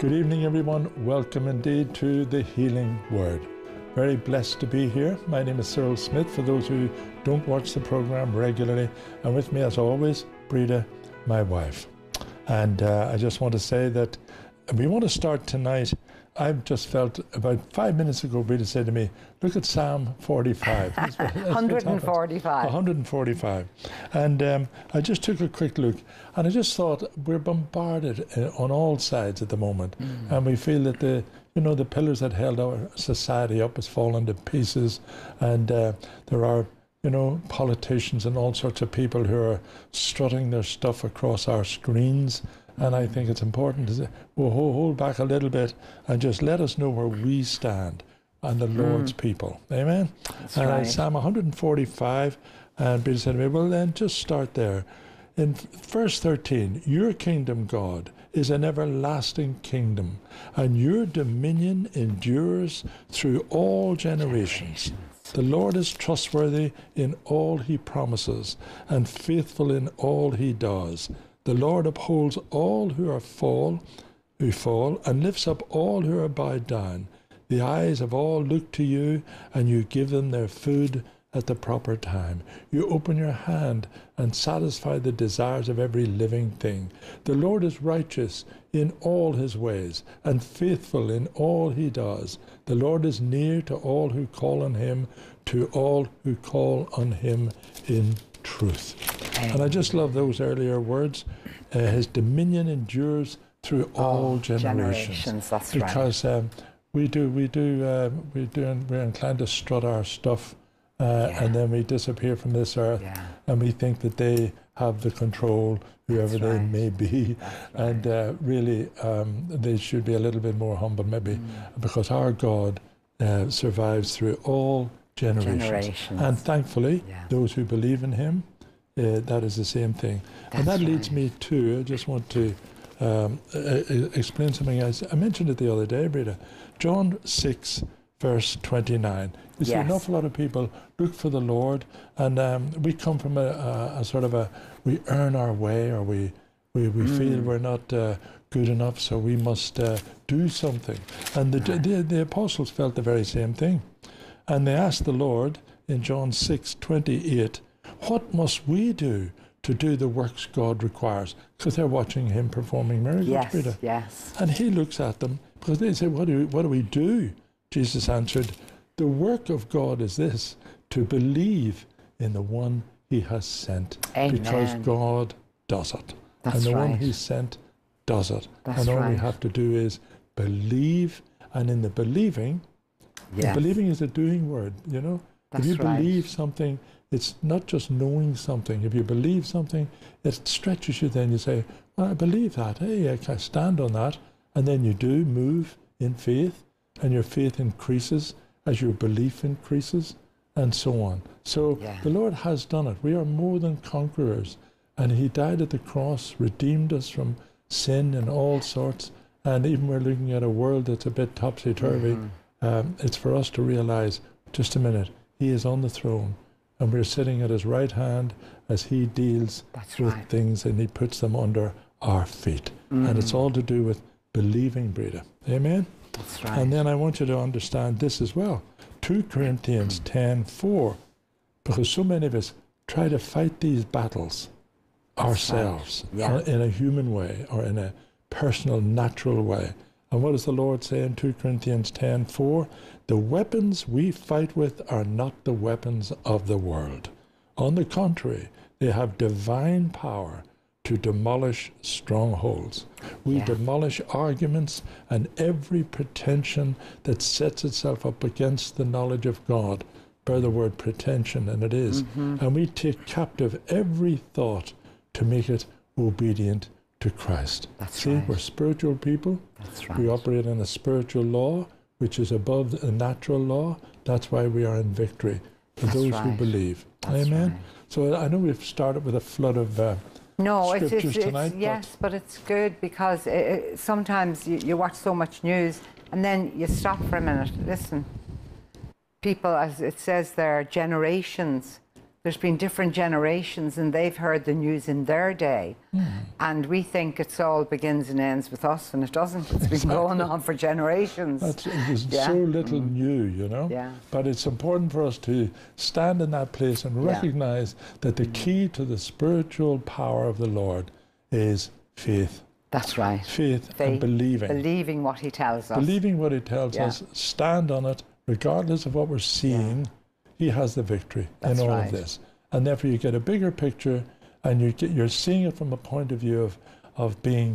Good evening, everyone. Welcome indeed to the Healing Word. Very blessed to be here. My name is Cyril Smith, for those who don't watch the program regularly. And with me, as always, Breda, my wife. And I just want to say that we want to start tonight. I've just felt about 5 minutes ago, Breda said to me, look at Psalm 45. 145. 145. And I just took a quick look, and I just thought we're bombarded on all sides at the moment. And we feel that the pillars that held our society up has fallen to pieces. And there are, politicians and all sorts of people who are strutting their stuff across our screens. And I think it's important to say, we'll hold back a little bit and just let us know where we stand on the Lord's people. Amen? That's and right. Psalm 145, and Peter said to me, well, then just start there. In verse 13, your kingdom, God, is an everlasting kingdom, and your dominion endures through all generations. The Lord is trustworthy in all he promises, and faithful in all he does. The Lord upholds all who fall, and lifts up all who are bowed down. The eyes of all look to you, and you give them their food at the proper time. You open your hand and satisfy the desires of every living thing. The Lord is righteous in all his ways, and faithful in all he does. The Lord is near to all who call on him, to all who call on him in truth. And I just love those earlier words. His dominion endures through all generations. That's because right. We're inclined to strut our stuff, and then we disappear from this earth, and we think that they have the control, whoever they may be, and really they should be a little bit more humble, maybe, because our God survives through all generations. And thankfully, those who believe in him, that is the same thing. And that leads me to, I just want to explain something else. I mentioned it the other day, Breda. John 6, verse 29. You see, an awful lot of people look for the Lord, and we come from a sort of we earn our way, or we feel we're not good enough, so we must do something. And the apostles felt the very same thing. And they asked the Lord in John 6, 28, what must we do to do the works God requires? Because they're watching him performing miracles. Yes. And he looks at them, because they say, what do we do? Jesus answered, the work of God is this, to believe in the one he has sent. Amen. Because God does it. That's and the one right. he sent does it. That's and all we right. have to do is believe, and in the believing, believing is a doing word, That's if you right. believe something, it's not just knowing something. If you believe something, it stretches you. Then you say, well, I believe that. Hey, I can stand on that. And then you do move in faith, and your faith increases as your belief increases, and so on. So the Lord has done it. We are more than conquerors. And he died at the cross, redeemed us from sin and all sorts. And even we're looking at a world that's a bit topsy-turvy. It's for us to realize, just a minute, he is on the throne, and we're sitting at his right hand as he deals with things, and he puts them under our feet. And it's all to do with believing, Breda. Amen? That's right. And then I want you to understand this as well. 2 Corinthians 10:4, because so many of us try to fight these battles ourselves in a human way, or in a personal, natural way. And what does the Lord say in 2 Corinthians 10:4? The weapons we fight with are not the weapons of the world. On the contrary, they have divine power to demolish strongholds. We demolish arguments and every pretension that sets itself up against the knowledge of God. Bear the word pretension, and it is. And we take captive every thought to make it obedient to Christ. See, we're spiritual people. That's right. We operate in a spiritual law, which is above the natural law. That's why we are in victory for those who believe. Amen. So I know we've started with a flood of scriptures tonight. But it's good, because sometimes you watch so much news and then you stop for a minute. Listen, people, as it says there, generations there's been different generations and they've heard the news in their day. And we think it's all begins and ends with us, and it doesn't. It's been going on for generations. There's so little new, you know. But it's important for us to stand in that place and recognize that the key to the spiritual power of the Lord is faith. That's right. Faith and believing. Believing what he tells us. Believing what he tells us, stand on it, regardless of what we're seeing. He has the victory in all of this. And therefore you get a bigger picture, and you're seeing it from a point of view of being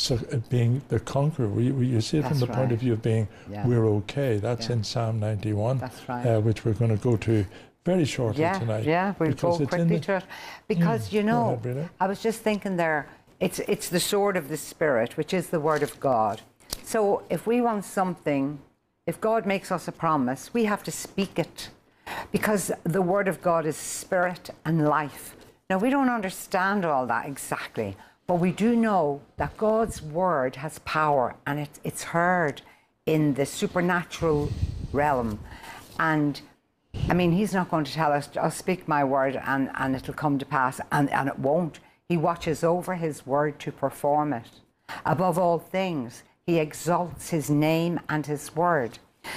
the conqueror. You see it from the point of view of being, we're okay. That's in Psalm 91, which we're going to go to very shortly tonight. Yeah, we'll go quickly to it. Because, you know, I was just thinking there, it's the sword of the Spirit, which is the Word of God. So if we want something, if God makes us a promise, we have to speak it. Because the Word of God is spirit and life. Now, we don't understand all that exactly, but we do know that God's Word has power, and it's heard in the supernatural realm. And, I mean, he's not going to tell us, I'll speak my word and it'll come to pass, and it won't. He watches over his word to perform it. Above all things, he exalts his name and his word.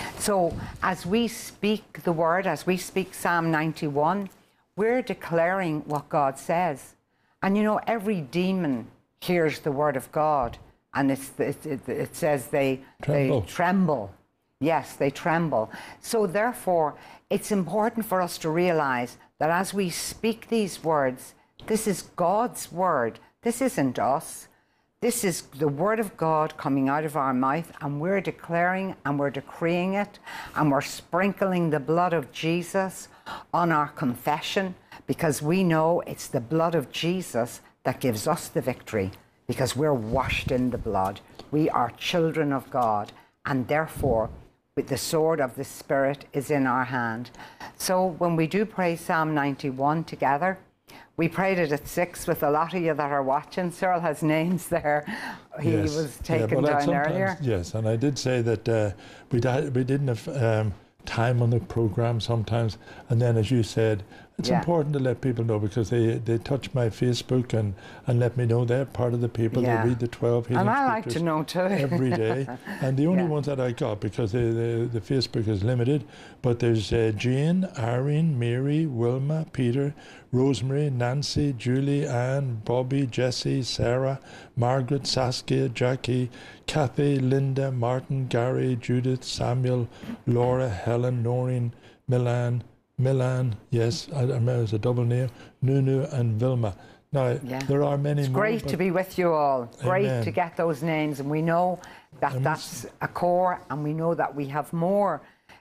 So as we speak the word, as we speak Psalm 91, we're declaring what God says. And you know, every demon hears the word of God, and it says they tremble. Yes, they tremble. So therefore, it's important for us to realize that as we speak these words, this is God's word. This isn't us. This is the word of God coming out of our mouth, and we're declaring and we're decreeing it, and we're sprinkling the blood of Jesus on our confession, because we know it's the blood of Jesus that gives us the victory, because we're washed in the blood. We are children of God, and therefore with the sword of the Spirit is in our hand. So when we do pray Psalm 91 together, we prayed it at 6 with a lot of you that are watching. Cyril has names there. He was taken down earlier. Yes, and I did say that we didn't have time on the program sometimes. And then, as you said, it's important to let people know, because they touch my Facebook and let me know they're part of the people. They read the 12 healing scriptures. And I like to know too. Every day. And the only ones that I got, because the Facebook is limited, but there's Jane, Irene, Mary, Wilma, Peter, Rosemary, Nancy, Julie, Anne, Bobby, Jessie, Sarah, Margaret, Saskia, Jackie, Kathy, Linda, Martin, Gary, Judith, Samuel, Laura, Helen, Noreen, Milan, yes, I remember it's a double name, Nunu and Vilma. Now, there are many more. It's great to be with you all. Great to get those names, and we know that that's a core, and we know that we have more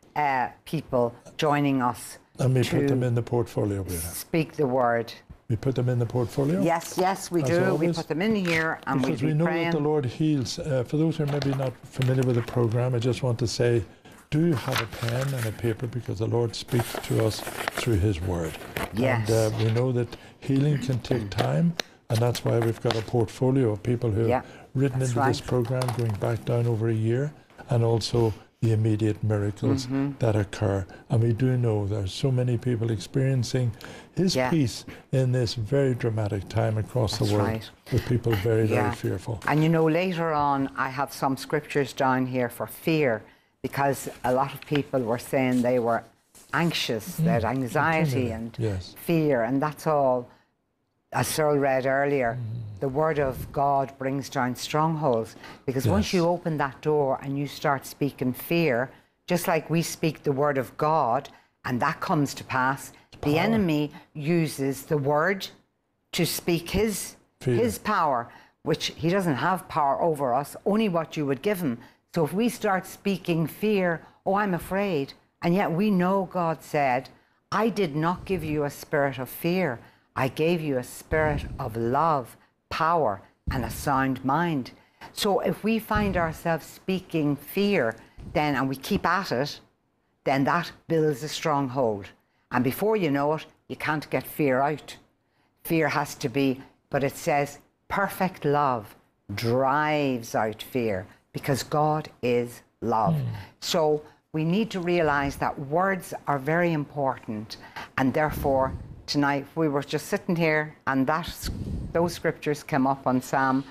people joining us. And we put them in the portfolio, Breda. Speak the word. We put them in the portfolio? Yes, we do. Always. We put them in here, and because we know that the Lord heals. For those who are maybe not familiar with the program, I just want to say, do have a pen and a paper, because the Lord speaks to us through his word. Yes. And we know that healing can take time, and that's why we've got a portfolio of people who have written into this program going back down over a year, and also the immediate miracles that occur. And we do know there's so many people experiencing his peace in this very dramatic time across the world, with people very, very fearful. And you know, later on, I have some scriptures down here for fear, because a lot of people were saying they were anxious, they had anxiety and fear, and that's all, as Cyril read earlier, the word of God brings down strongholds. Because once you open that door and you start speaking fear, just like we speak the word of God, and that comes to pass, the enemy uses the word to speak his power, which he doesn't have power over us, only what you would give him. So if we start speaking fear, oh, I'm afraid, and yet we know God said, I did not give you a spirit of fear. I gave you a spirit of love, power, and a sound mind. So if we find ourselves speaking fear, then, and we keep at it, then that builds a stronghold. And before you know it, you can't get fear out. Fear has to be, but it says, perfect love drives out fear, because God is love. So we need to realize that words are very important, and therefore tonight, we were just sitting here and those scriptures came up on Psalm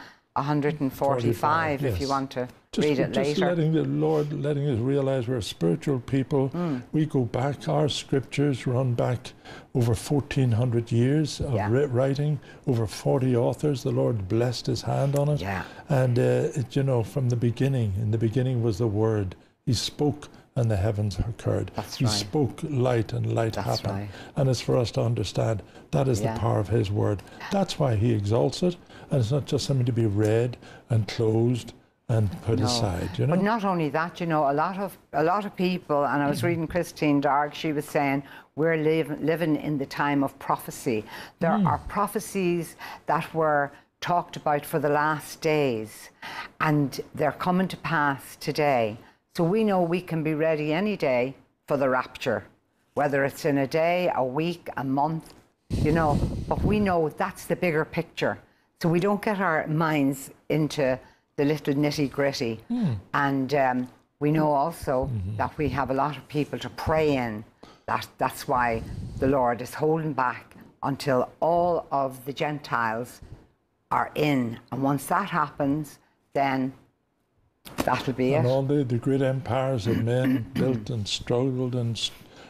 145, if you want to read it later. Just letting the Lord, letting us realize we're spiritual people. We go back, our scriptures run back over 1,400 years of writing, over 40 authors. The Lord blessed his hand on it. And, you know, from the beginning, in the beginning was the Word. He spoke and the heavens occurred. He spoke light and light happened. And it's for us to understand that is the power of his Word. That's why he exalts it. And it's not just something to be read and closed and put aside, you know. But not only that, you know, a lot of people, and I was reading Christine Darg, she was saying we're living in the time of prophecy. There are prophecies that were talked about for the last days, and they're coming to pass today. So we know we can be ready any day for the rapture, whether it's in a day, a week, a month, you know, but we know that's the bigger picture. So we don't get our minds into the little nitty-gritty. And we know also that we have a lot of people to pray in. That's why the Lord is holding back until all of the Gentiles are in. And once that happens, then that'll be it. And all the great empires that men built and struggled and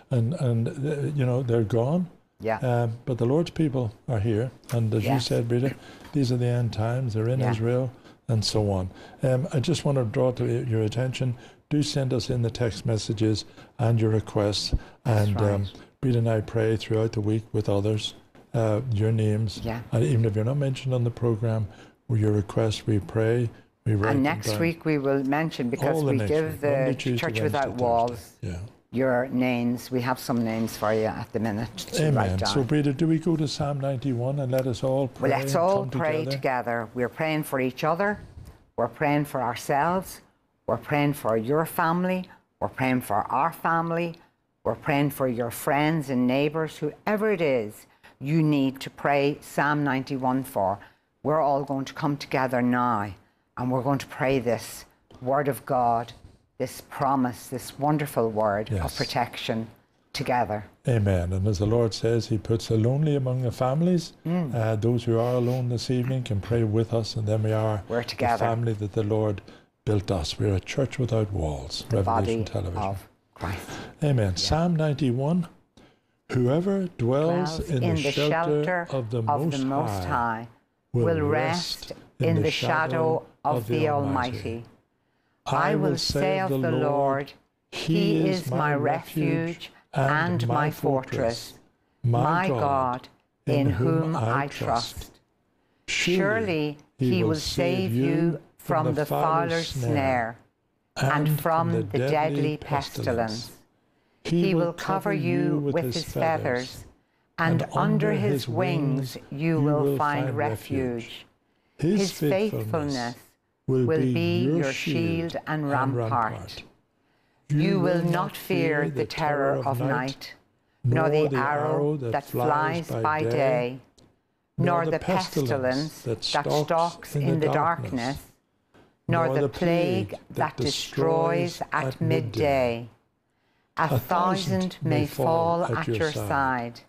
you know, they're gone. But the Lord's people are here. And as you said, Breda, these are the end times. They're in Israel and so on. I just want to draw to your attention, do send us in the text messages and your requests. And Breda and I pray throughout the week with others, your names. And even if you're not mentioned on the program, with your requests, we pray. We write and next week we will mention, because we give the Church Without Walls your names. We have some names for you at the minute to write down. So, Breda, do we go to Psalm 91 and let us all pray? Well, let's all pray together. We're praying for each other. We're praying for ourselves. We're praying for your family. We're praying for our family. We're praying for your friends and neighbours, whoever it is you need to pray Psalm 91 for. We're all going to come together now, and we're going to pray this Word of God, this promise, this wonderful word of protection together. Amen. And as the Lord says, he puts the lonely among the families. Those who are alone this evening can pray with us, and then we're together. The family that the Lord built us. We're a church without walls. The Revelation body Television. Of Christ. Amen. Psalm 91. Whoever dwells in the shelter of the Most High will rest in the shadow of the Almighty. I will say of the Lord, he is my refuge and my fortress, my God, in whom I trust. Surely he will save you from the fowler's snare and from the deadly pestilence. He will cover you with his feathers, and under his wings you will find refuge. His faithfulness will be your shield and rampart. You will not fear the terror of night, nor the arrow that flies by day, nor the pestilence that stalks in the darkness, nor the plague that destroys at midday. 1,000 may fall at your side,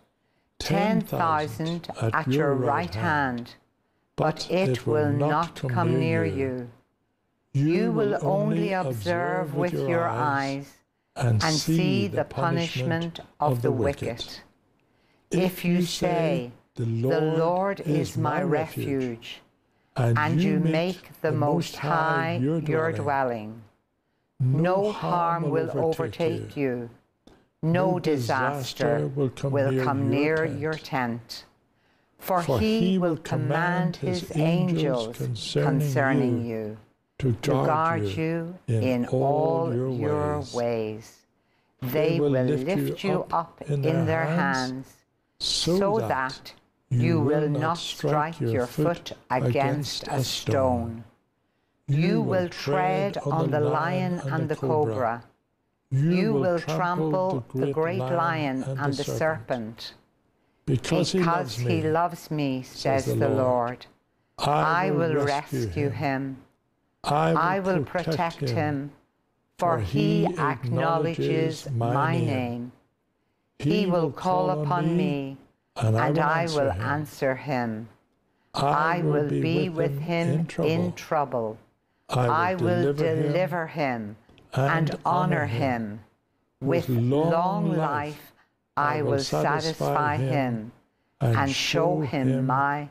10,000 at your right hand, but it will not come near you. You will only observe with your eyes and see the punishment of the wicked. If you say, the Lord is my refuge, and you make the Most High your dwelling, no harm will overtake you, no disaster will come near your tent. For he will command his angels concerning you to guard you in all your ways. They will lift you up in their hands, so that you will not strike your foot against a stone. You will tread on the lion and the cobra. You will trample the great lion and the serpent. Because he loves me, says the Lord, I will rescue him. I will protect him, for he acknowledges my name. He will call upon me, and I will answer him. I will be with him in trouble. I will deliver him and honor him. With long life I will satisfy him and show him my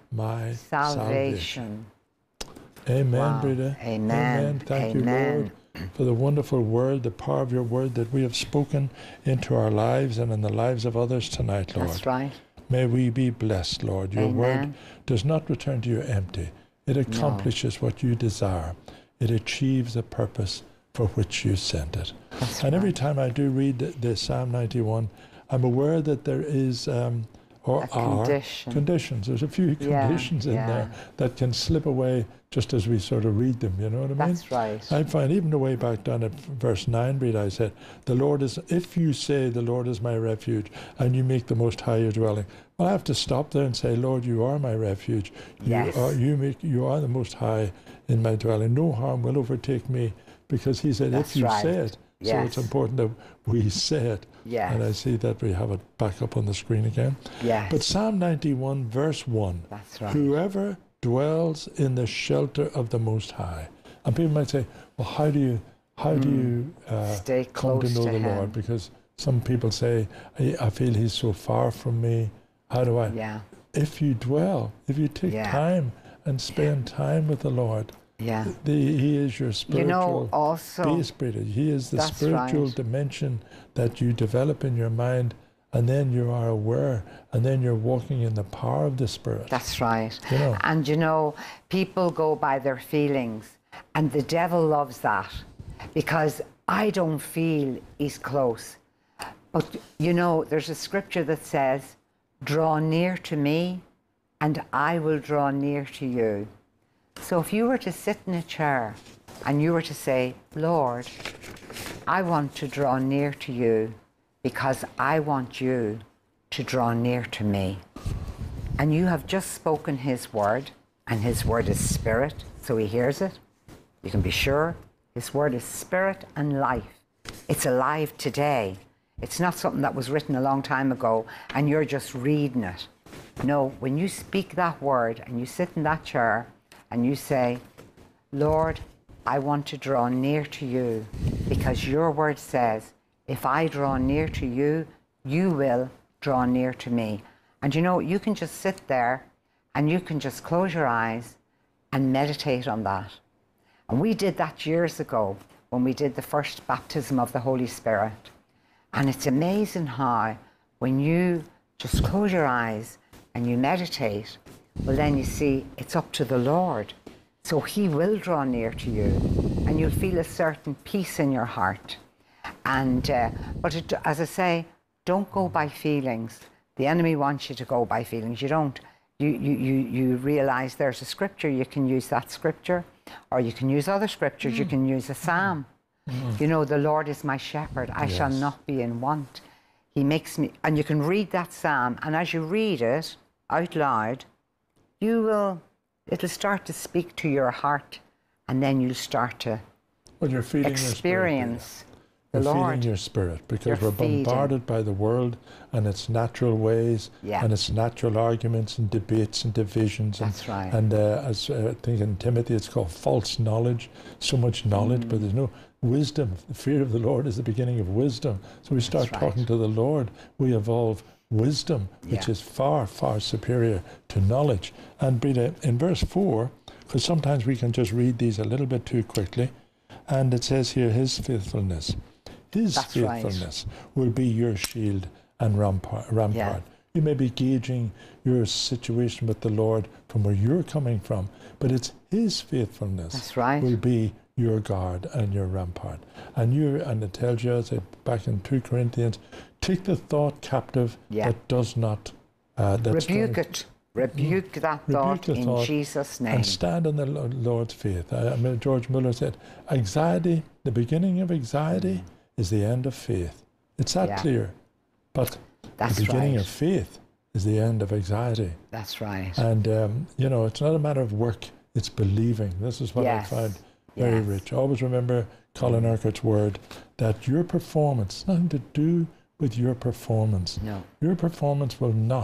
salvation. Amen, Wow. Breda. Amen. Thank Amen. you, Lord, for the wonderful word, the power of your word that we have spoken into our lives and in the lives of others tonight, Lord. That's right. May we be blessed, Lord. Your word does not return to you empty. It accomplishes what you desire. It achieves the purpose for which you sent it. That's and right. every time I do read the Psalm 91, I'm aware that there is or are conditions. There's a few conditions in there that can slip away just as we sort of read them, you know what I mean? That's right. I find even the way back down at verse 9, Breda, I said, the Lord is, if you say the Lord is my refuge and you make the Most High your dwelling, well, I have to stop there and say, Lord, you are my refuge. Yes. You are the Most High in my dwelling. No harm will overtake me, because he said, if you say it. So it's important that we say it. Yes. And I see that we have it back up on the screen again. Yes. But Psalm 91, verse 1. That's right. Whoever dwells in the shelter of the Most High. And people might say, well, how do you stay come close to know the him. Lord? Because some people say, I feel he's so far from me. How do I? Yeah. If you dwell, if you take time and spend time with the Lord, he is your spiritual base, Breda. He is the spiritual dimension that you develop in your mind, and then you are aware, and then you're walking in the power of the Spirit. That's right. You know? And you know, people go by their feelings, and the devil loves that, because I don't feel he's close. But you know, there's a scripture that says, draw near to me, and I will draw near to you. So if you were to sit in a chair and you were to say, Lord, I want to draw near to you because I want you to draw near to me. And you have just spoken his word, and his word is spirit, so he hears it. You can be sure his word is spirit and life. It's alive today. It's not something that was written a long time ago and you're just reading it. No, when you speak that word and you sit in that chair and you say, Lord, I want to draw near to you because your word says, if I draw near to you, you will draw near to me. And you know, you can just sit there and you can just close your eyes and meditate on that. And we did that years ago when we did the first baptism of the Holy Spirit. And it's amazing how when you just close your eyes and you meditate, well, then you see it's up to the Lord. So he will draw near to you and you'll feel a certain peace in your heart. And but as I say, don't go by feelings. The enemy wants you to go by feelings. You don't. You realize there's a scripture, you can use that scripture, or you can use other scriptures, you can use a psalm. You know, the Lord is my shepherd, I shall not be in want. He makes me, and you can read that psalm, and as you read it out loud, it'll start to speak to your heart, and then you'll start to experience the Lord. You're feeding your spirit, because we're bombarded by the world and its natural ways and its natural arguments and debates and divisions. That's right. And as I think in Timothy it's called false knowledge, so much knowledge, but there's no wisdom. The fear of the Lord is the beginning of wisdom. So we start talking to the Lord, we evolve wisdom, which is far, far superior to knowledge. And Breda, in verse 4, because sometimes we can just read these a little bit too quickly, and it says here, his faithfulness. His faithfulness will be your shield and rampart. You may be gauging your situation with the Lord from where you're coming from, but it's his faithfulness will be your guard and your rampart. And it tells you, as back in 2 Corinthians, take the thought captive that does not... rebuke it. Rebuke that thought in Jesus' name. And stand on the Lord's faith. George Muller said, anxiety, the beginning of anxiety is the end of faith. It's that clear. But the beginning of faith is the end of anxiety. That's right. And, you know, it's not a matter of work, it's believing. This is what I find very rich. Always remember Colin Urquhart's word that your performance, nothing to do with your performance. No. Your performance will not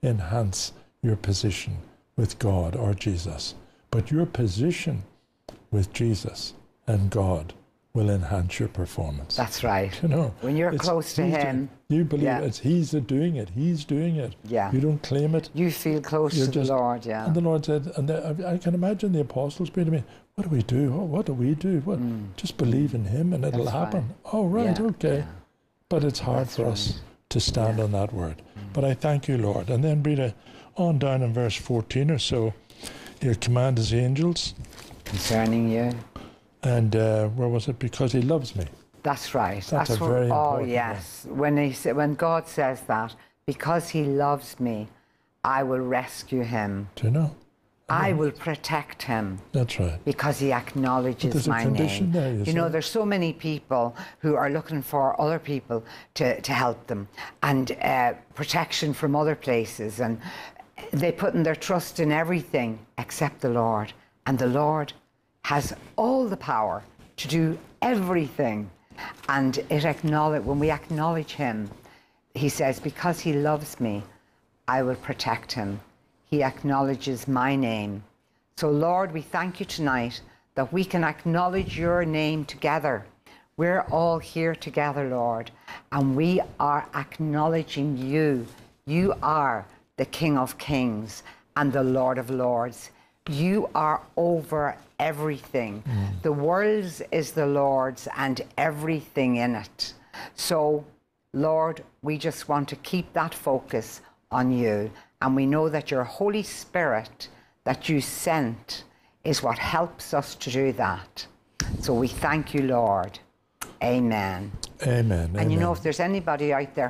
enhance your position with God or Jesus, but your position with Jesus and God will enhance your performance. That's right. You know, when you're close to Him, you believe it's He's doing it. He's doing it. Yeah. You don't claim it. You feel close to the Lord. Yeah. And the Lord said, and I can imagine the apostles being to me, what do we do? What do we do? What? Just believe in Him and it'll happen. Right. Oh, right, okay. Yeah. But it's hard for us to stand on that word. But I thank you, Lord. And then Breda, on down in verse 14 or so, He'll command His angels concerning you. And where was it? Because He loves me. That's right. That's a very important one. Yes. When God says that, because He loves me, I will rescue him. Do you know? I will protect him. That's right. Because he acknowledges my name. There, you know, there's so many people who are looking for other people to help them, and protection from other places, and they put in their trust in everything except the Lord. And the Lord has all the power to do everything. And when we acknowledge him, he says, because he loves me, I will protect him. He acknowledges my name. So Lord, we thank you tonight that we can acknowledge your name together. We're all here together, Lord, and we are acknowledging you. You are the King of Kings and the Lord of Lords. You are over everything. The world is the Lord's and everything in it. So, Lord, we just want to keep that focus on you. And we know that your Holy Spirit that you sent is what helps us to do that. So we thank you, Lord. Amen. Amen. And you know, if there's anybody out there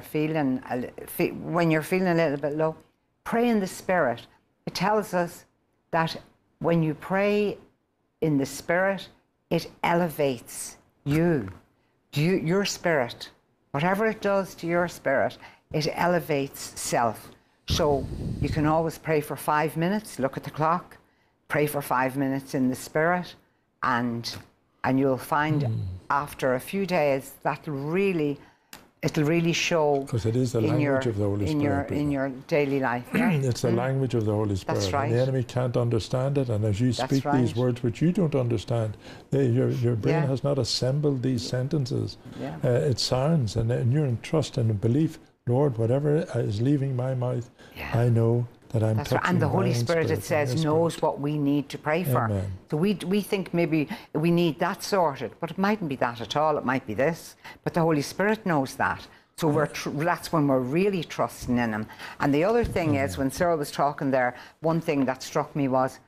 when you're feeling a little bit low, pray in the Spirit. It tells us that when you pray in the Spirit, it elevates you, your spirit. Whatever it does to your spirit, it elevates self. So you can always pray for 5 minutes, look at the clock, pray for 5 minutes in the Spirit, and you'll find after a few days it'll really show. Because it is the language of the Holy Spirit. In your daily life. Yeah? It's the language of the Holy Spirit. That's right. And the enemy can't understand it, and as you speak these words which you don't understand, your brain has not assembled these sentences. Yeah. It sounds, and you're in trust and in belief. Lord, whatever is leaving my mouth, I know that I'm touching And the Holy Spirit, it says, knows what we need to pray for. Amen. So we think maybe we need that sorted, but it mightn't be that at all. It might be this. But the Holy Spirit knows that. So that's when we're really trusting in him. And the other thing is, when Cyril was talking there, one thing that struck me was,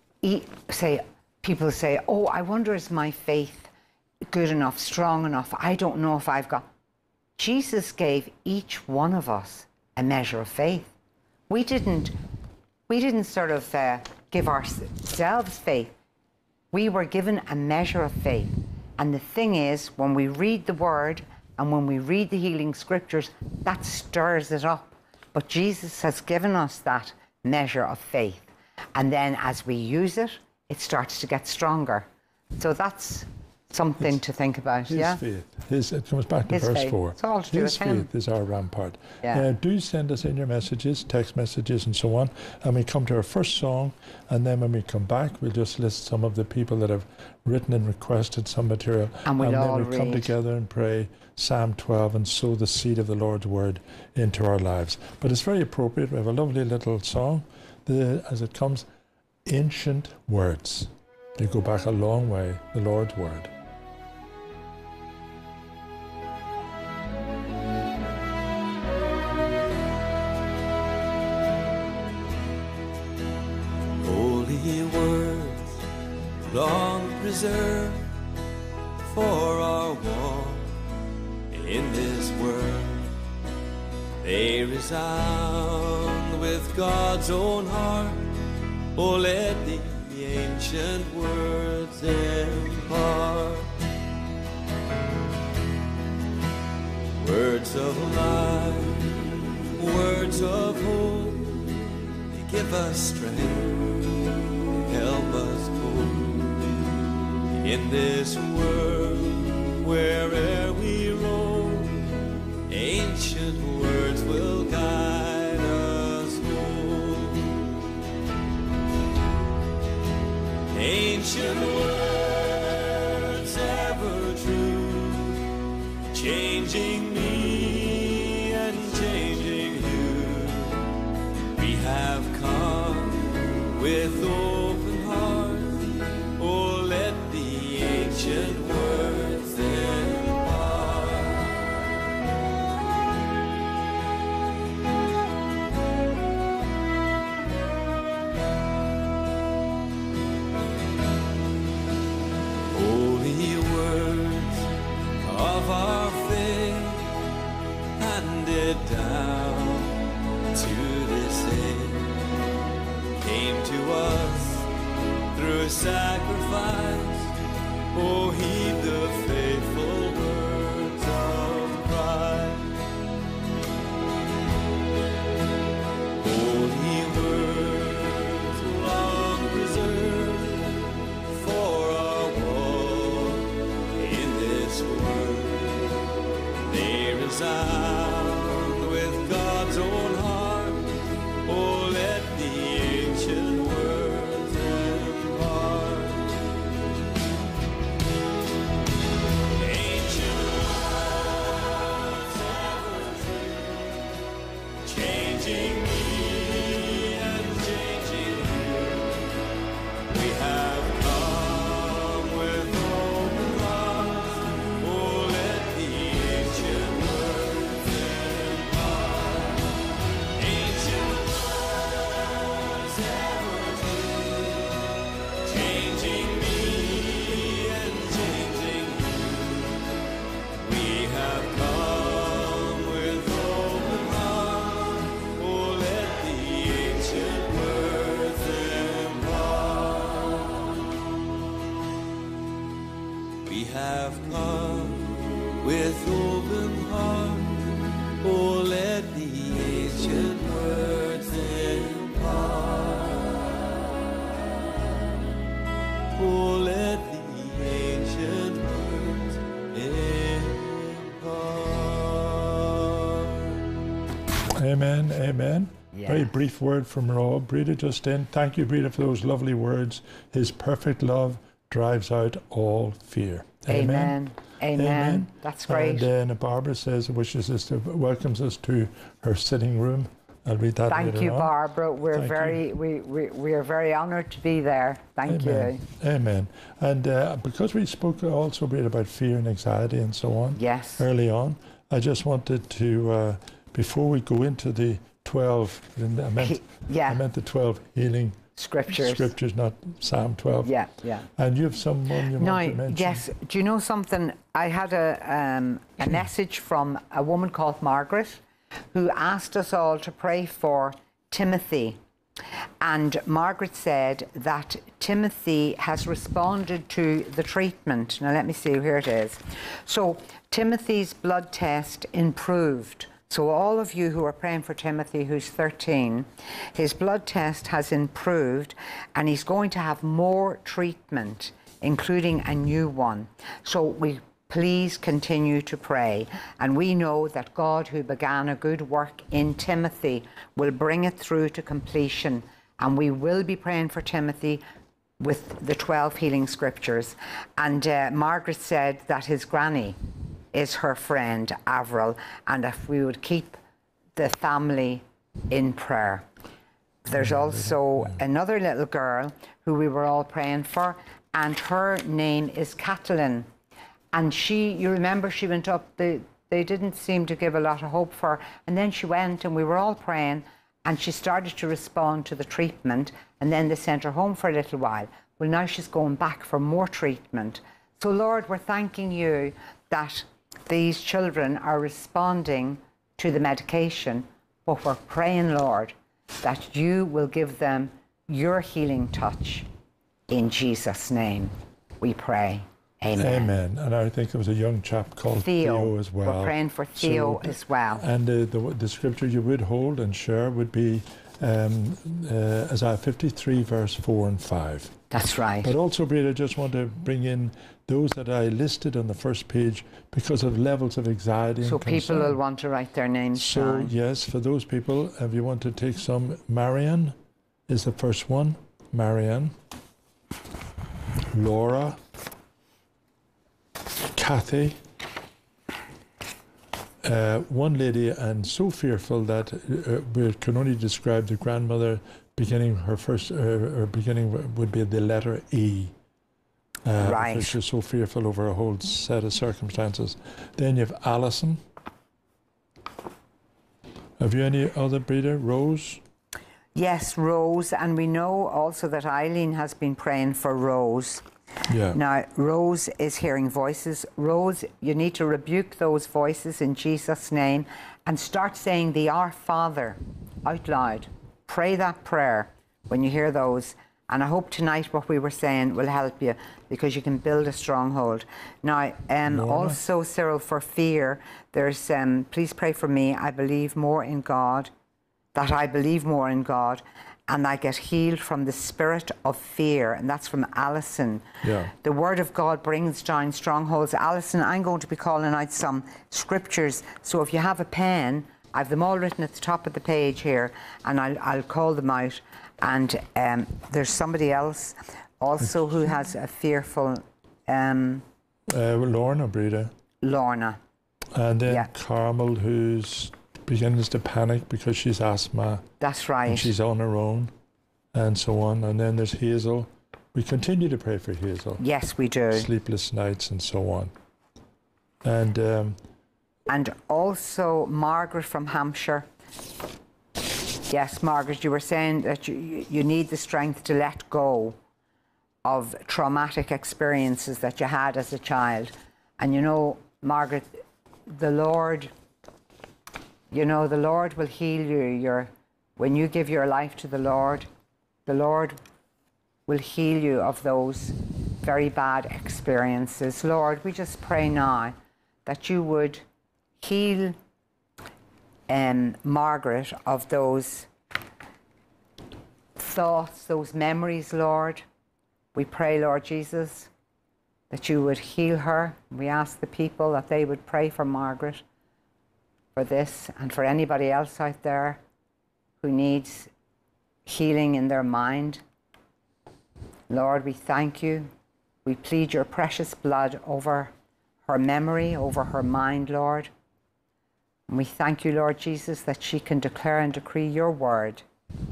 people say, oh, I wonder, is my faith good enough, strong enough? I don't know if I've got... Jesus gave each one of us a measure of faith. We didn't sort of give ourselves faith. We were given a measure of faith. And the thing is, when we read the Word and when we read the healing scriptures, that stirs it up. But Jesus has given us that measure of faith. And then as we use it, it starts to get stronger. So that's something to think about. Faith. It comes back to verse 4. It's all to do with him. His faith is our rampart. Do send us in your messages, text messages and so on. And we come to our first song, and then when we come back, we'll just list some of the people that have written and requested some material. And then we come together and pray Psalm 12 and sow the seed of the Lord's word into our lives. But it's very appropriate. We have a lovely little song, as it comes, Ancient Words. They go back a long way, the Lord's word. Words long preserved for our walk in this world, they resound with God's own heart. Oh, let the ancient words impart words of life, words of hope. They give us strength, help us cope in this world, where'er we roam. Ancient words will guide us home. changing me and changing you. We have come with open hearts. Oh, let the ancient words impart. Holy words of our faith handed down to this age came to us through sacrifice. Oh, heed the faithful words of Christ. Holy words long preserved for our walk in this world. They resound with God's own heart. Oh, let the ancient words impart. Ancient words ever true, changing me and changing you. We have come with open arms. Oh, let the ancient words impart. Ancient words ever true, changing me and changing you. We have come with open arms. Oh, let the ancient words impart. We have come with open hearts. Oh, let the ancient words impart. Oh, let the ancient words impart. Amen, amen. Yeah. Very brief word from Rob. Breda just in. Thank you, Breda, for those lovely words. His perfect love drives out all fear. Amen. Amen. That's great. And then Barbara says, wishes us to, welcomes us to her sitting room. I'll read that Thank later you, on. Barbara. We're Thank very we are very honoured to be there. Thank Amen. you. Amen. And because we spoke also a bit about fear and anxiety and so on Yes. early on, I just wanted to, before we go into the 12, I meant the 12 healing Scriptures. not Psalm 12. Yeah, yeah. And you have someone you want to mention? Yes. Do you know something? I had a message from a woman called Margaret, who asked us all to pray for Timothy. And Margaret said that Timothy has responded to the treatment. Now let me see, here it is. So Timothy's blood test improved. So all of you who are praying for Timothy, who's 13, his blood test has improved and he's going to have more treatment, including a new one. So we please continue to pray. And we know that God, who began a good work in Timothy, will bring it through to completion. And we will be praying for Timothy with the 12 healing scriptures. And Margaret said that his granny is her friend, Avril, and if we would keep the family in prayer. There's also another little girl who we were all praying for, and her name is Catalin. And she, you remember, she went up, they didn't seem to give a lot of hope for her, and then she went and we were all praying, and she started to respond to the treatment, and then they sent her home for a little while. Well, now she's going back for more treatment. So Lord, we're thanking you that these children are responding to the medication, but we're praying, Lord, that you will give them your healing touch. In Jesus' name we pray. Amen. Amen. And I think there was a young chap called Theo as well. We're praying for Theo as well. And the scripture you would hold and share would be Isaiah 53, verse 4 and 5. That's right. But also, Breda, I just want to bring in those that I listed on the first page because of levels of anxiety and concern. So people will want to write their names down. So, yes, for those people, if you want to take some, Marian is the first one. Marian. Laura. Kathy. one lady, and so fearful that we can only describe the grandmother beginning her first, her beginning would be the letter E. Right. Because she's so fearful over a whole set of circumstances. Then you have Alison. Have you any other, Breda? Rose? Yes, Rose. And we know also that Eileen has been praying for Rose. Yeah. Now, Rose is hearing voices. Rose, you need to rebuke those voices in Jesus' name and start saying the Our Father out loud. Pray that prayer when you hear those. And I hope tonight what we were saying will help you, because you can build a stronghold. Now, also, Cyril, for fear, there's, please pray for me. I believe more in God, that I believe more in God, and I get healed from the spirit of fear. And that's from Alison. Yeah. The word of God brings down strongholds. Alison, I'm going to be calling out some scriptures. So if you have a pen, I have them all written at the top of the page here, and I'll call them out. And there's somebody else also who has a fearful... Lorna, Breda. Lorna. And then Carmel, who's begins to panic because she's asthma. That's right. And she's on her own, and so on. And then there's Hazel. We continue to pray for Hazel. Yes, we do. Sleepless nights and so on. And also Margaret from Hampshire. Yes, Margaret, you were saying that you need the strength to let go of traumatic experiences that you had as a child. And you know, Margaret, the Lord, you know, the Lord will heal you. When you give your life to the Lord will heal you of those very bad experiences. Lord, we just pray now that you would heal Margaret of those thoughts, those memories, Lord. We pray, Lord Jesus, that you would heal her. We ask the people that they would pray for Margaret for this, and for anybody else out there who needs healing in their mind. Lord, we thank you. We plead your precious blood over her memory, over her mind, Lord. And we thank you, Lord Jesus, that she can declare and decree your word,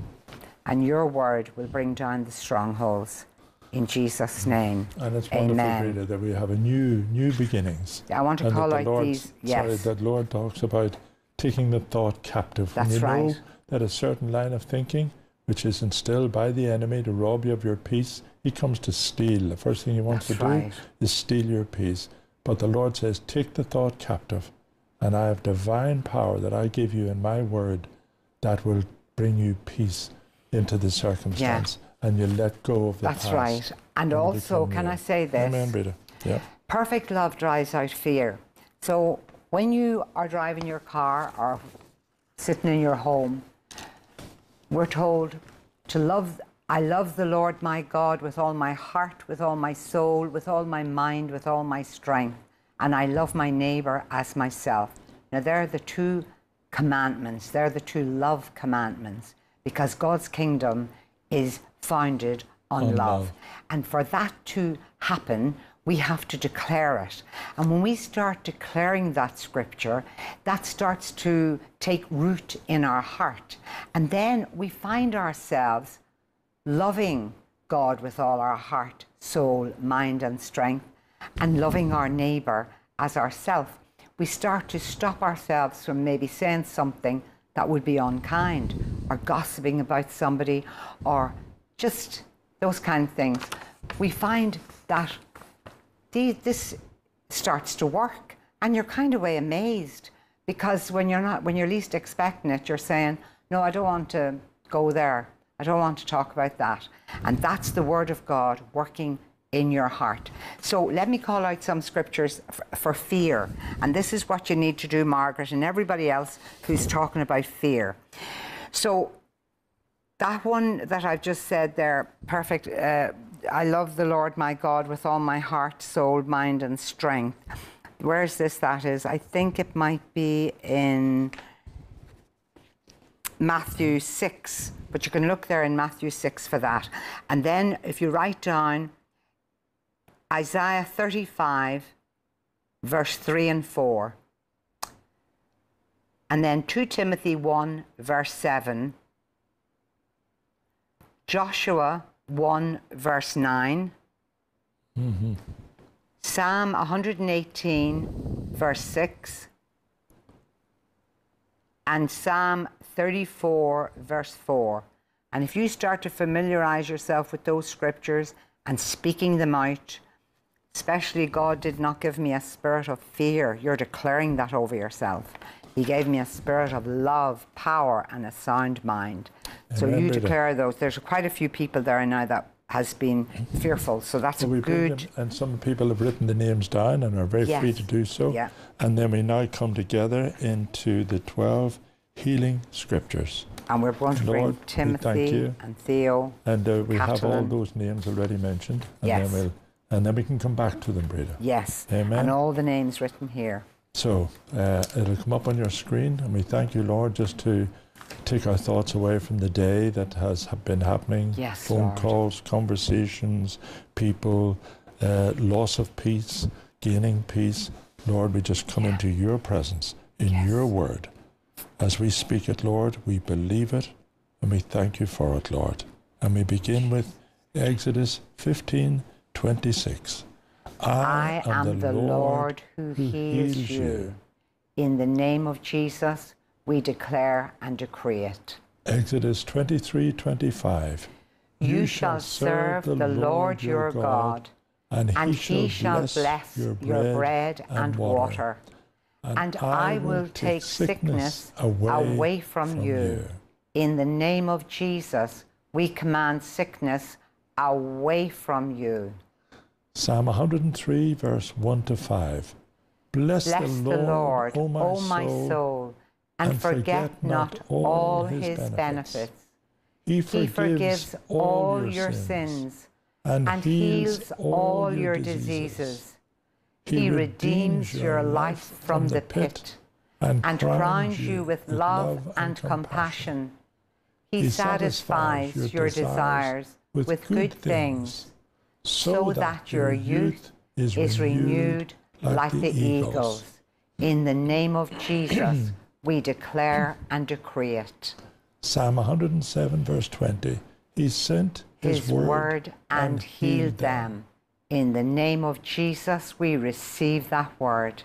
and your word will bring down the strongholds. In Jesus' name. And it's wonderful, Breda, that we have a new beginnings. I want to call out these. Yes. Sorry, that Lord talks about taking the thought captive. That's when you right. know that a certain line of thinking, which is instilled by the enemy to rob you of your peace, he comes to steal. The first thing he wants to do is steal your peace. But the Lord says, take the thought captive, and I have divine power that I give you in my word that will bring you peace into the circumstance. And you let go of the past. That's right. And also, can I say this? Amen, Breda. Yeah. Perfect love drives out fear. So when you are driving your car or sitting in your home, we're told to love. I love the Lord my God with all my heart, with all my soul, with all my mind, with all my strength. And I love my neighbour as myself. Now, they're the two commandments. They're the two love commandments, because God's kingdom is founded on love. And for that to happen, we have to declare it. And when we start declaring that scripture, that starts to take root in our heart. And then we find ourselves loving God with all our heart, soul, mind, and strength, and loving our neighbour as ourself. We start to stop ourselves from maybe saying something that would be unkind, or gossiping about somebody, or just those kind of things. We find that this starts to work, and you're kind of way amazed, because when you're least expecting it, you're saying, no, I don't want to go there. I don't want to talk about that. And that's the word of God working in your heart. So let me call out some scriptures for fear. And this is what you need to do, Margaret, and everybody else who's talking about fear. So that one that I've just said there, perfect. I love the Lord my God with all my heart, soul, mind, and strength. Where's this? That is, I think it might be in Matthew 6, but you can look there in Matthew 6 for that. And then if you write down Isaiah 35, verse 3 and 4. And then 2 Timothy 1, verse 7. Joshua 1, verse 9. Psalm 118, verse 6. And Psalm 34, verse 4. And if you start to familiarize yourself with those scriptures and speaking them out, especially God did not give me a spirit of fear. You're declaring that over yourself. He gave me a spirit of love, power, and a sound mind. So you declare those. There's quite a few people there now that has been fearful. So that's good. And some people have written the names down and are very free to do so. Yeah. And then we now come together into the 12 healing scriptures. And we're going to bring Timothy and Theo. And we have all those names already mentioned. And and then we can come back to them, Breda. Yes. Amen. And all the names written here. So it'll come up on your screen, and we thank you, Lord, just to take our thoughts away from the day that has been happening. Yes, phone Lord. calls, conversations, people, loss of peace, gaining peace. Lord, we just come into your presence, in your word. As we speak it, Lord, we believe it, and we thank you for it, Lord. And we begin with Exodus 15:26. I am the Lord who heals you. In the name of Jesus, we declare and decree it. Exodus 23:25. You shall serve the Lord your God, and he shall bless your bread and water. And I will take sickness away from you. In the name of Jesus, we command sickness away from you. Psalm 103, verse 1-5. Bless the Lord, O my soul, and forget not all his benefits. He forgives all your sins and heals all your diseases. He redeems your life from the pit and crowns you with love and compassion. He satisfies your desires with good things, so that your youth is renewed like the eagles. In the name of Jesus, we declare and decree it. Psalm 107, verse 20. He sent his word and healed them. In the name of Jesus, we receive that word.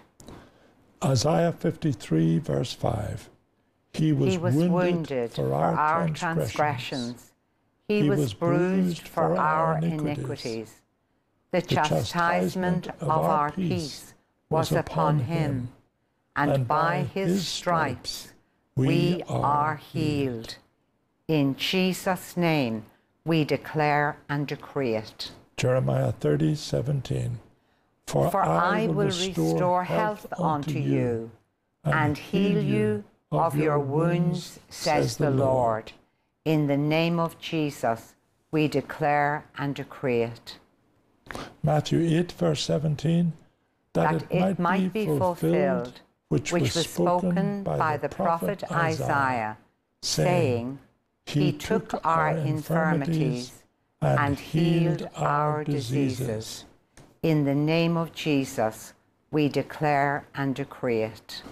Isaiah 53, verse 5. He was wounded for our transgressions. He was bruised for our iniquities. The chastisement of our peace was upon him, and by his stripes we are healed. In Jesus' name, we declare and decree it. Jeremiah 30:17. For I will restore health unto you, and heal you of your wounds, says the Lord. In the name of Jesus, we declare and decree it. Matthew 8, verse 17. That it might be fulfilled, which was spoken by the prophet Isaiah, saying, He took our infirmities and healed our diseases. In the name of Jesus, we declare and decree it.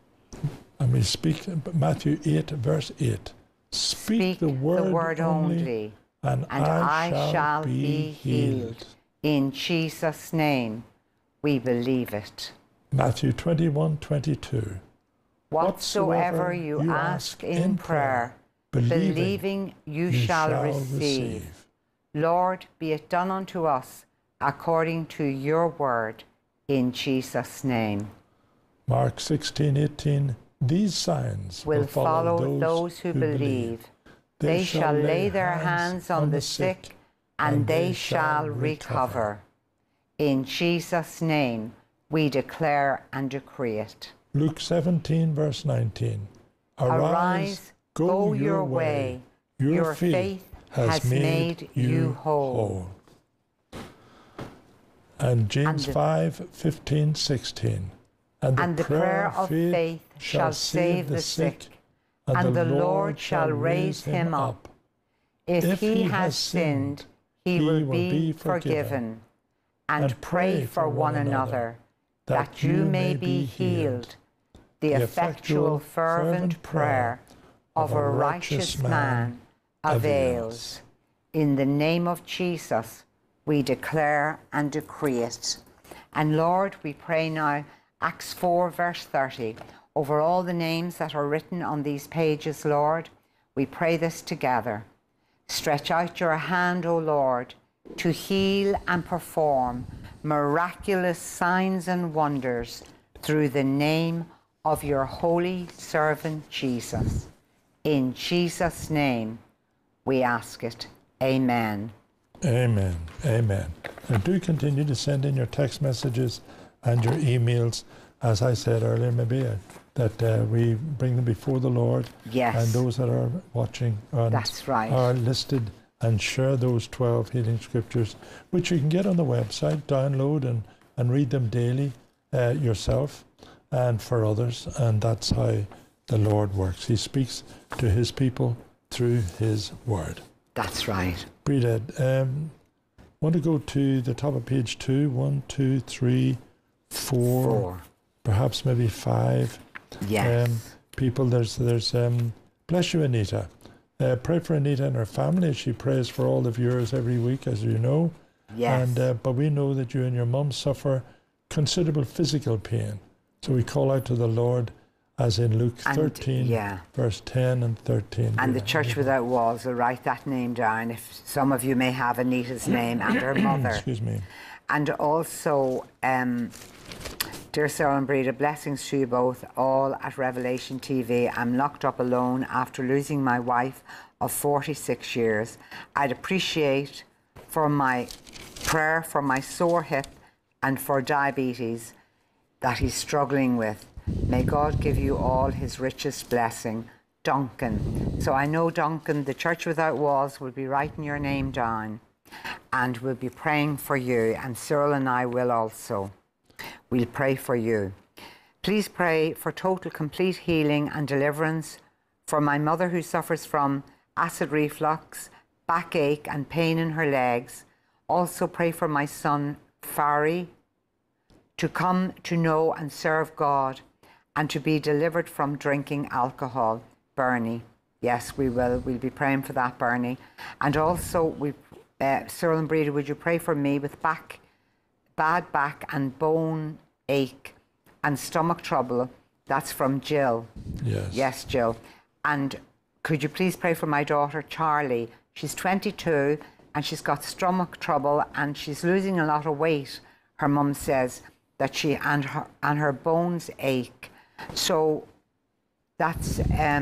And we speak Matthew 8, verse 8. Speak the word only, and I shall be healed. In Jesus' name, we believe it. Matthew 21:22. Whatsoever you ask in prayer, believing you shall receive. Lord, be it done unto us according to your word, in Jesus' name. Mark 16:18. These signs will follow those who believe. They shall lay their hands on the sick, and they shall recover. In Jesus' name, we declare and decree it. Luke 17, verse 19. Arise, go your way. Your faith has made you whole. And James 5:15-16. And the prayer of faith shall save the sick, and the Lord shall raise him up. If he has sinned, he will be forgiven. And pray for one another, that you may be healed. the effectual fervent prayer of a righteous man avails. In the name of Jesus, we declare and decree it. And Lord, we pray now, Acts 4, verse 30, over all the names that are written on these pages, Lord. We pray this together. Stretch out your hand, O Lord, to heal and perform miraculous signs and wonders through the name of your holy servant Jesus. In Jesus' name, we ask it. Amen. Amen. Amen. And do continue to send in your text messages and your emails, as I said earlier, maybe that we bring them before the Lord. Yes. And those that are watching That's right. are listed, and share those 12 healing scriptures, which you can get on the website, download and read them daily yourself and for others. And that's how the Lord works. He speaks to his people through his word. That's right. Breda, want to go to the top of page 2, 1, 2, 3, 4, perhaps maybe 5. Yes. People, there's bless you, Anita. Pray for Anita and her family. She prays for all the viewers every week, as you know. Yes. And but we know that you and your mum suffer considerable physical pain. So we call out to the Lord, as in Luke 13, verse 10 and 13. And the Church Without Walls will write that name down, if some of you may have Anita's name and her mother. Excuse me. And also, dear Cyril and Breda, blessings to you both, all at Revelation TV. I'm locked up alone after losing my wife of 46 years. I'd appreciate for my prayer for my sore hip and for diabetes that he's struggling with. May God give you all his richest blessing. Duncan. So I know, Duncan, the Church Without Walls will be writing your name down and we'll be praying for you, and Cyril and I will also. We'll pray for you. Please pray for total complete healing and deliverance for my mother who suffers from acid reflux, backache and pain in her legs. Also pray for my son, Fari, to come to know and serve God and to be delivered from drinking alcohol. Bernie. Yes, we will. We'll be praying for that, Bernie. And also, Cyril and Breda, would you pray for me with bad back and bone ache and stomach trouble? That's from Jill. Yes. Yes, Jill. And could you please pray for my daughter, Charlie? She's 22 and she's got stomach trouble and she's losing a lot of weight. Her mum says that she and her bones ache. So that's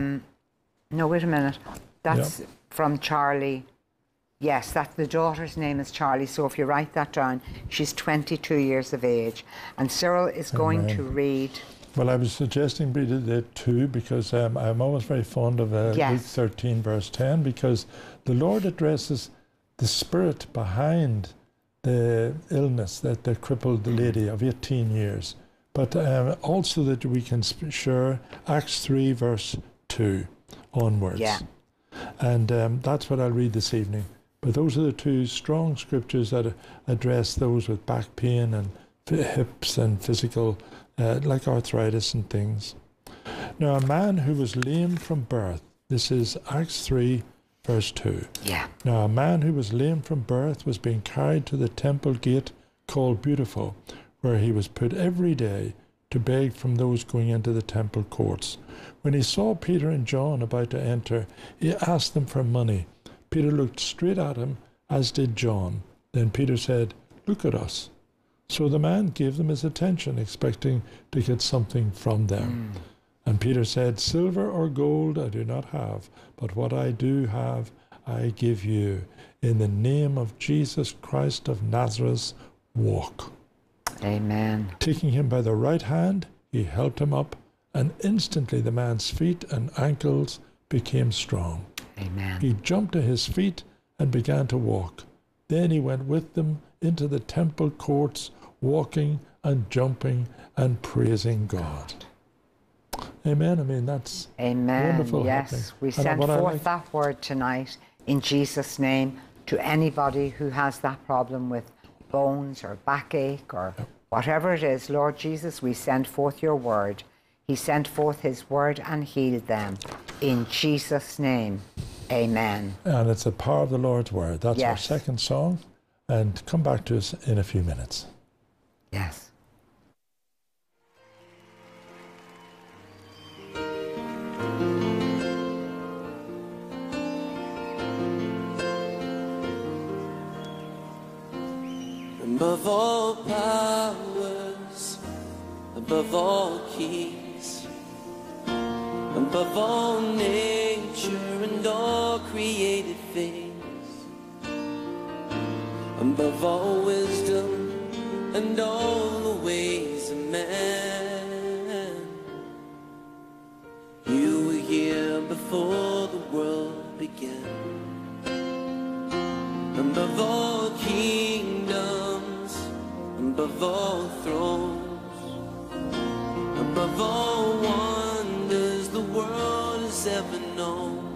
no, wait a minute. That's from Charlie. Yes, that's the daughter's name is Charlie. So if you write that down, she's 22 years of age. And Cyril is going to read. Well, I was suggesting, Breda, that too, because I'm always very fond of Luke 13, verse 10, because the Lord addresses the spirit behind the illness, that the crippled lady of 18 years. But also that we can share Acts 3, verse 2 onwards. Yeah. And that's what I'll read this evening. But those are the two strong scriptures that address those with back pain and hips and physical, like arthritis and things. Now, a man who was lame from birth, this is Acts 3, verse 2. Yeah. Now, a man who was lame from birth was being carried to the temple gate called Beautiful, where he was put every day to beg from those going into the temple courts. When he saw Peter and John about to enter, he asked them for money. Peter looked straight at him, as did John. Then Peter said, "Look at us." So the man gave them his attention, expecting to get something from them. And Peter said, "Silver or gold I do not have, but what I do have I give you. In the name of Jesus Christ of Nazareth, walk." Amen. Taking him by the right hand, he helped him up, and instantly the man's feet and ankles became strong. Amen. He jumped to his feet and began to walk. Then he went with them into the temple courts, walking and jumping and praising God. Amen. I mean, that's wonderful. Yes, happening. We send forth that word tonight in Jesus' name to anybody who has that problem with bones or backache or whatever it is. Lord Jesus, we send forth your word He sent forth his word and healed them. In Jesus' name, amen. And it's the power of the Lord's word. That's our second song. And come back to us in a few minutes. Yes. Above all powers, above all keys, above all nature and all created things, above all wisdom and all the ways of man, you were here before the world began. Above all kingdoms, above all thrones, above all wonders the world has ever known,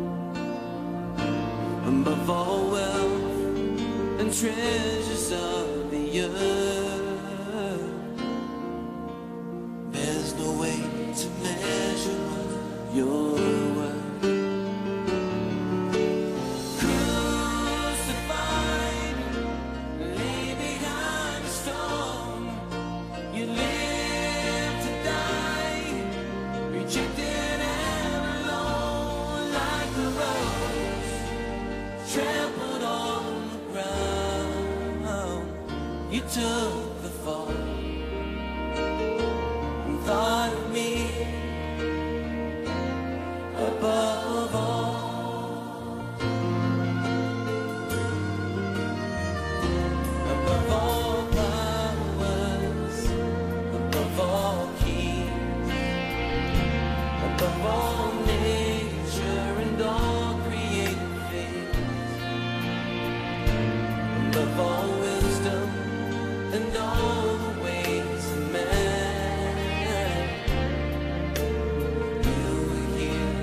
above all wealth and treasures of the earth, there's no way to measure your worth. You took the fall and thought of me above all, above all powers, above all keys, above all nature and all created things, above all wisdom and all the ways of man, you were here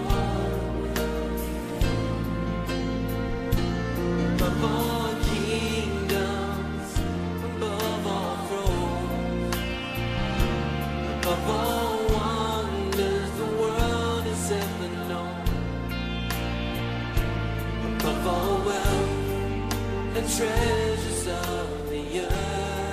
before. Above all kingdoms, above all thrones, above all wonders the world has ever known, above all wealth and treasures of the earth.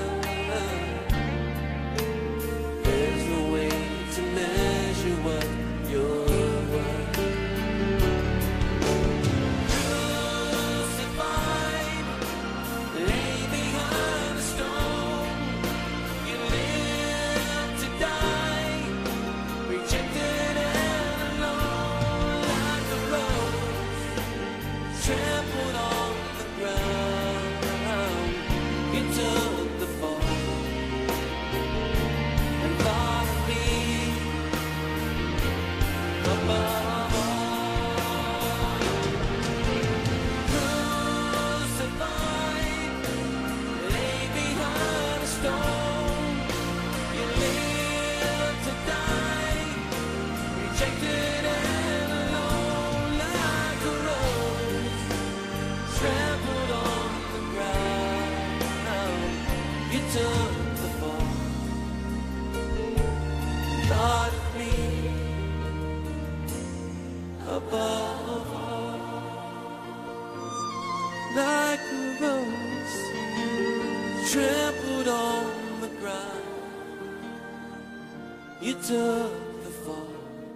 Like a rose trampled on the ground, you took the fall.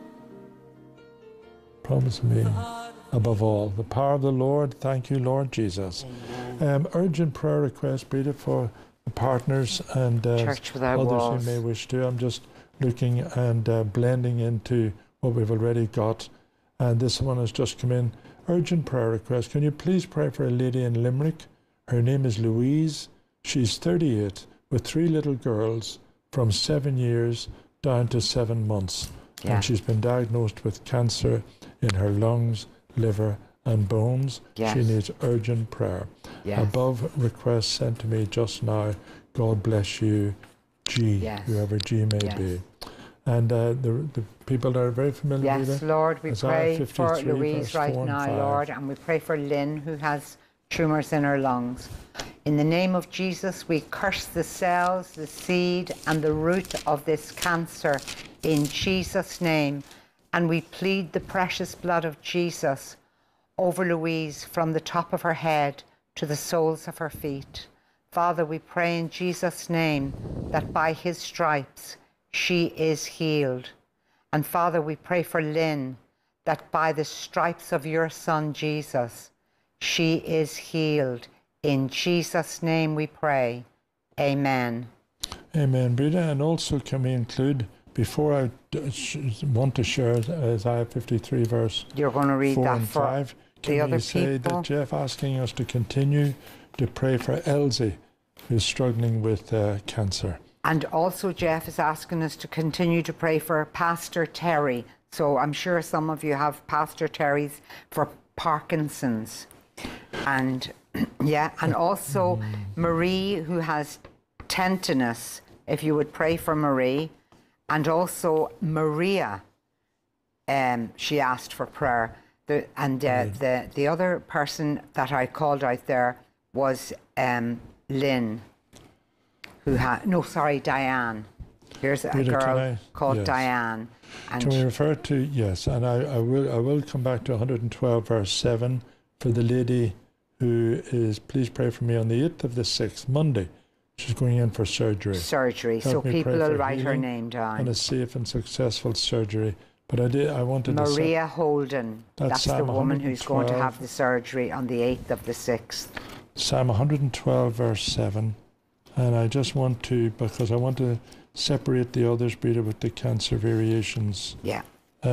Promise me, above all, the power of the Lord. Thank you, Lord Jesus. Urgent prayer request, Breda, for the partners and Church Without others Walls. who may wish to. I'm just looking and blending into what we've already got. And this one has just come in. Urgent prayer request. Can you please pray for a lady in Limerick? Her name is Louise. She's 38 with 3 little girls from 7 years down to 7 months. Yeah. And she's been diagnosed with cancer in her lungs, liver and bones. Yes. She needs urgent prayer. Yes. Above request sent to me just now. God bless you, G, Yes. whoever G may Yes. be. And the people that are very familiar with Yes, it. Lord, we Isaiah pray for 53, Louise verse right 4 and now, 5. Lord, and we pray for Lynn, who has tumours in her lungs. In the name of Jesus, we curse the cells, the seed, and the root of this cancer in Jesus' name. And we plead the precious blood of Jesus over Louise from the top of her head to the soles of her feet. Father, we pray in Jesus' name that by his stripes she is healed. And Father, we pray for Lynn, that by the stripes of your Son Jesus, she is healed. In Jesus' name we pray. Amen. Amen, Breda. And also can we include, before I want to share Isaiah 53 verse You're going to read 4 that and for 5, can the other we say people? that Jeff asking us to continue to pray for Elsie, who's struggling with cancer. And also Jeff is asking us to continue to pray for Pastor Terry. So I'm sure some of you have Pastor Terry's for Parkinson's. And yeah, and also Marie, who has tenderness, if you would pray for Marie. And also Maria, she asked for prayer. The other person that I called out there was Lynn, who had, no, sorry, Diane. Here's a girl called Diane. And can we refer to, yes, and I will come back to 112 verse 7 for the lady who is, please pray for me on the 8th of the 6th, Monday. She's going in for surgery. So people will write her name down. And a safe and successful surgery. But I wanted to Maria Holden. That's the woman who's going to have the surgery on the 8th of the 6th. Psalm 112 verse 7. And I just want to, because I want to separate the others, Breda, with the cancer variations. Yeah.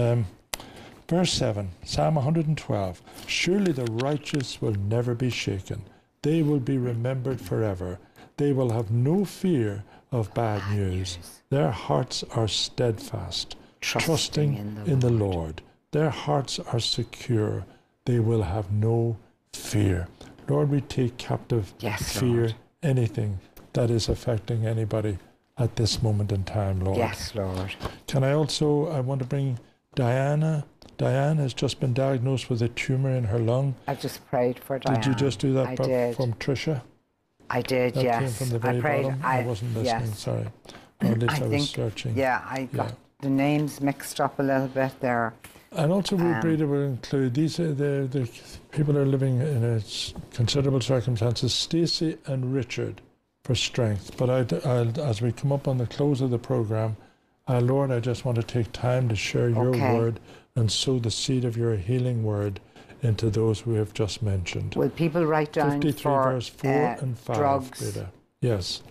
Verse 7, Psalm 112. Surely the righteous will never be shaken. They will be remembered forever. They will have no fear of bad news. Their hearts are steadfast, trusting in the Lord. Their hearts are secure. They will have no fear. Lord, we take captive fear, Lord. Anything that is affecting anybody at this moment in time, Lord. Yes, Lord. Can I want to bring Diana. Diane has just been diagnosed with a tumour in her lung. I just prayed for Diane. Did you just do that I did. from Tricia? I did, that yes. Came from the very I prayed. bottom? I wasn't listening, sorry. Or at least I was searching. Yeah, I got the names mixed up a little bit there. And also Breda will include, these are the people are living in considerable circumstances, Stacey and Richard, for strength. But as we come up on the close of the programme, Lord, I just want to take time to share your word and sow the seed of your healing word into those we have just mentioned. Will people write down 53 for verse 4 and 5, drugs? Breda. Yes.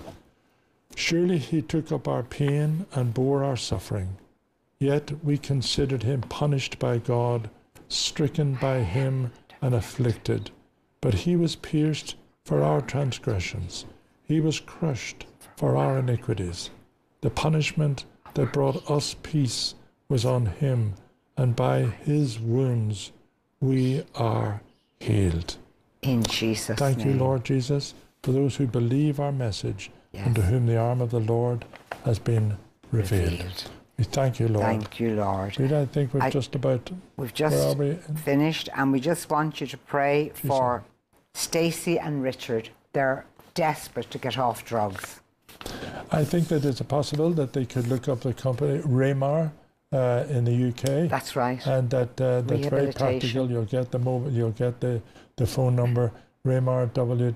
Surely he took up our pain and bore our suffering. Yet we considered him punished by God, stricken by him and afflicted. But he was pierced for our transgressions. He was crushed for our iniquities. The punishment that brought us peace was on him, and by his wounds we are healed. In Jesus' name. Thank you, Lord Jesus, for those who believe our message and to whom the arm of the Lord has been revealed. We thank you, Lord. Thank you, Lord. I think we've just about... We've just finished, and we just want you to pray for Stacey and Richard. They're desperate to get off drugs. I think that it's possible that they could look up the company Raymar in the UK. That's right. And that's very practical. You'll get the mobile, you'll get the phone number, Raymar,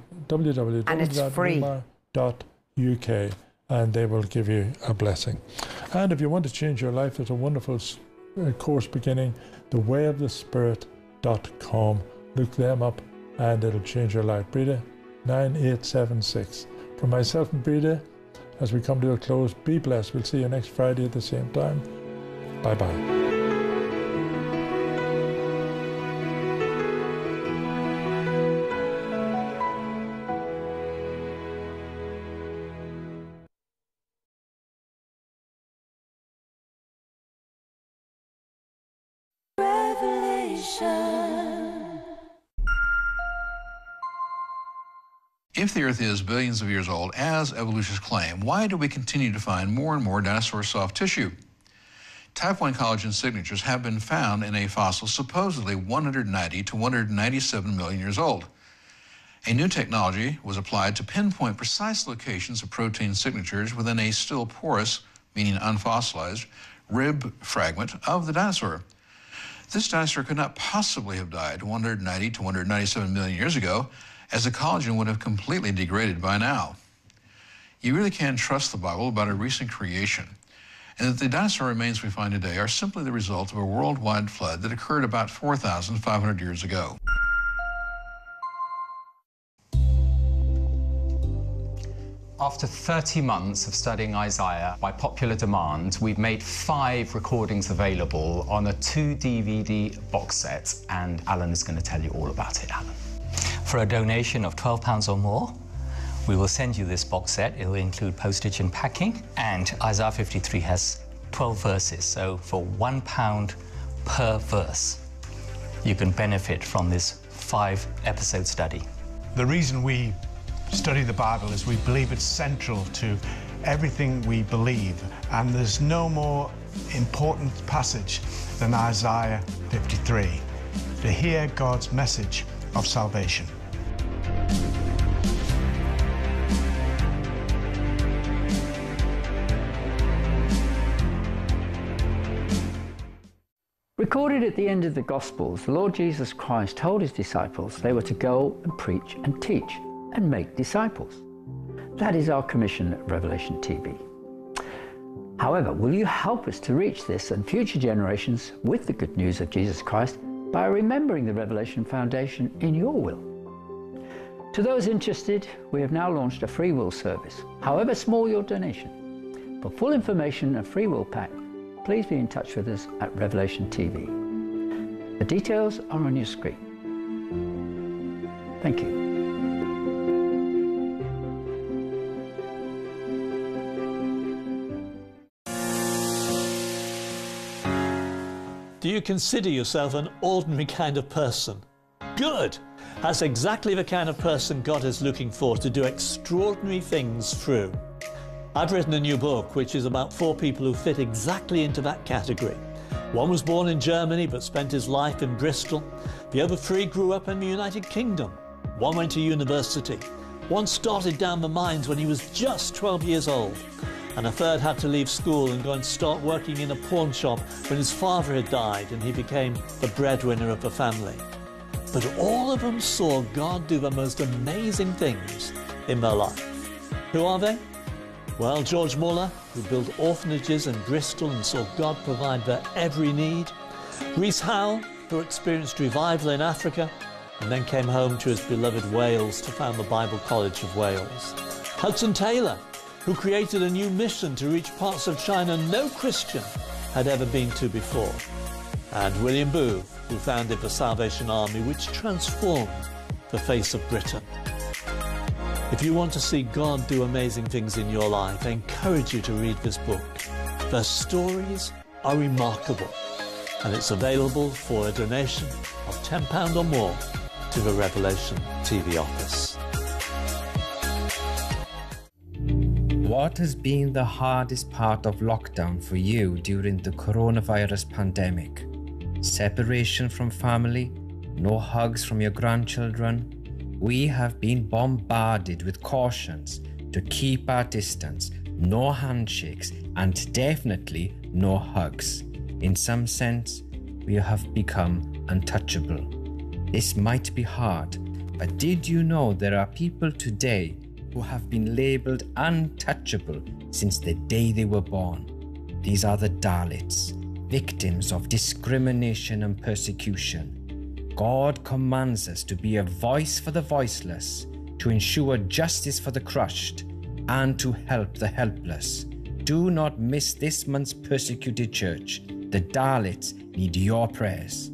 www.raymar.uk, and they will give you a blessing. And if you want to change your life, there's a wonderful course beginning, thewayofthespirit.com. Look them up and it'll change your life. Breda, 9876. For myself and Breda, as we come to a close, be blessed. We'll see you next Friday at the same time. Bye-bye. If the Earth is billions of years old, as evolutionists claim, why do we continue to find more and more dinosaur soft tissue? Type 1 collagen signatures have been found in a fossil supposedly 190 to 197 million years old. A new technology was applied to pinpoint precise locations of protein signatures within a still porous, meaning unfossilized, rib fragment of the dinosaur. This dinosaur could not possibly have died 190 to 197 million years ago, as the collagen would have completely degraded by now. You really can trust the Bible about a recent creation, and that the dinosaur remains we find today are simply the result of a worldwide flood that occurred about 4,500 years ago. After 30 months of studying Isaiah by popular demand, we've made 5 recordings available on a 2-DVD box set, and Alan is going to tell you all about it. Alan. For a donation of £12 or more, we will send you this box set. It will include postage and packing, and Isaiah 53 has 12 verses, so for £1 per verse, you can benefit from this 5-episode study. The reason we study the Bible is we believe it's central to everything we believe, and there's no more important passage than Isaiah 53 to hear God's message of salvation. Recorded at the end of the Gospels, the Lord Jesus Christ told his disciples they were to go and preach and teach and make disciples. That is our commission at Revelation TV. However, will you help us to reach this and future generations with the good news of Jesus Christ by remembering the Revelation Foundation in your will? To those interested, we have now launched a free will service, however small your donation. For full information and free will pack, please be in touch with us at Revelation TV. The details are on your screen. Thank you. Do you consider yourself an ordinary kind of person? Good! That's exactly the kind of person God is looking for to do extraordinary things through. I've written a new book which is about 4 people who fit exactly into that category. One was born in Germany but spent his life in Bristol. The other 3 grew up in the United Kingdom. One went to university. One started down the mines when he was just 12 years old. And a third had to leave school and go and start working in a pawn shop when his father had died and he became the breadwinner of the family. But all of them saw God do the most amazing things in their life. Who are they? Well, George Muller, who built orphanages in Bristol and saw God provide their every need. Rees Howell, who experienced revival in Africa and then came home to his beloved Wales to found the Bible College of Wales. Hudson Taylor, who created a new mission to reach parts of China no Christian had ever been to before. And William Booth, who founded the Salvation Army, which transformed the face of Britain. If you want to see God do amazing things in your life, I encourage you to read this book. Their stories are remarkable, and it's available for a donation of £10 or more to the Revelation TV office. What has been the hardest part of lockdown for you during the coronavirus pandemic? Separation from family? No hugs from your grandchildren? We have been bombarded with cautions to keep our distance, no handshakes, and definitely no hugs. In some sense, we have become untouchable. This might be hard, but did you know there are people today who have been labelled untouchable since the day they were born? These are the Dalits, victims of discrimination and persecution. God commands us to be a voice for the voiceless, to ensure justice for the crushed, and to help the helpless. Do not miss this month's persecuted church. The Dalits need your prayers.